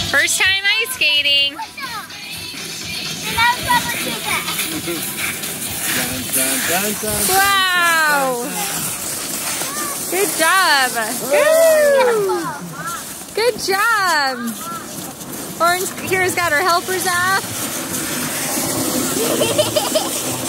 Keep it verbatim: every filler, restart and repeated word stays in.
First time ice skating. Wow. Good job. Woo. Good job. Orange Kira's got her helpers off.